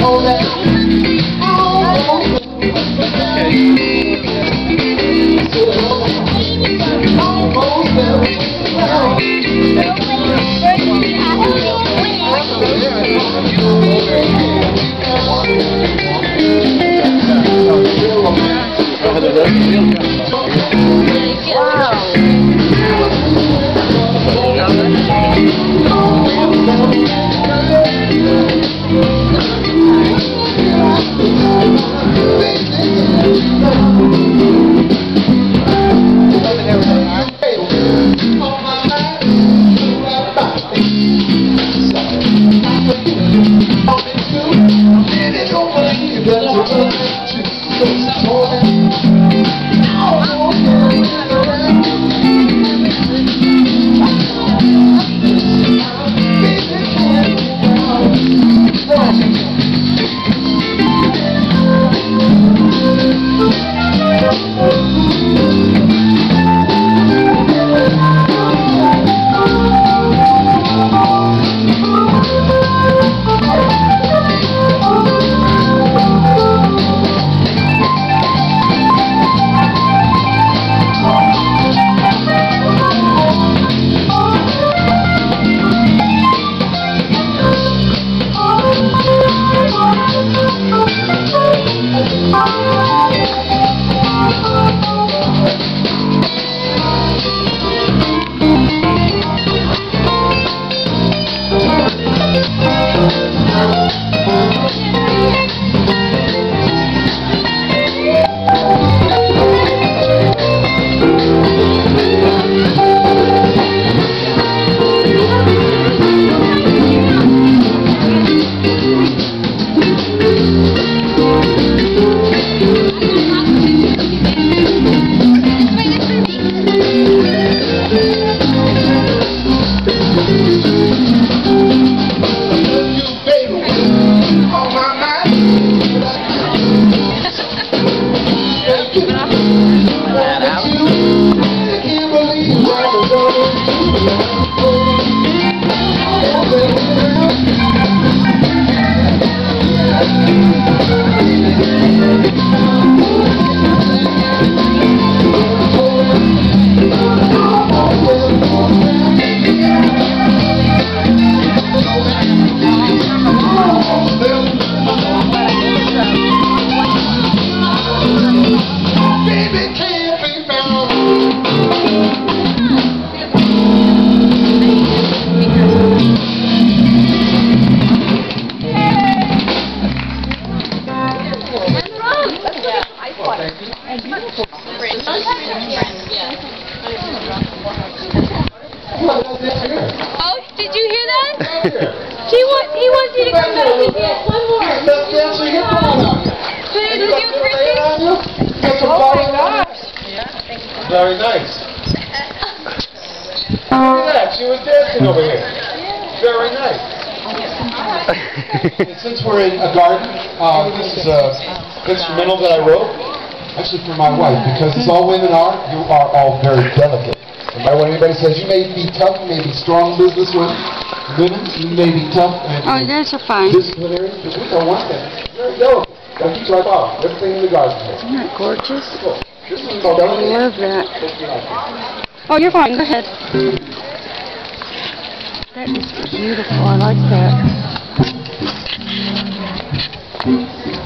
Oh, did you hear that? He wants you to come back and dance one more. Did you, Christy? Oh my gosh. Very nice. Look at that, she was dancing over here. Very nice. Since we're in a garden, this is an instrumental that I wrote, actually for my wife, because as all women are, you are all very delicate. And by when anybody says you may be tough, you may be strong business women, you may be tough and that's fine. disciplinary, but we don't want that. You're delicate. Gotta keep right off. Everything in the garden. Isn't that gorgeous? This is called I love that. Oh, you're fine. Go ahead. That is beautiful. I like that.